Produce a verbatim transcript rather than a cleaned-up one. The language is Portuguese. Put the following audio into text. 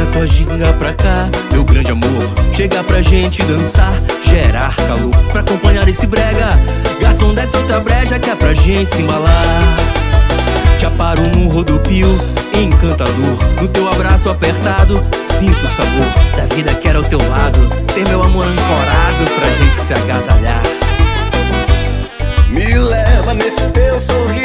da tua ginga pra cá, meu grande amor. Chega pra gente dançar, gerar calor pra acompanhar esse brega. Garçom, desce outra breja que é pra gente se embalar. Te aparo num rodopio encantador, no teu abraço apertado sinto o sabor da vida que era ao teu lado. Ter meu amor ancorado pra gente se agasalhar. Me leva nesse teu sorriso